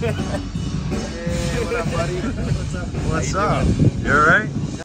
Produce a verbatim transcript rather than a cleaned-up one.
Hey, what up, buddy? What's up? What's up? You alright?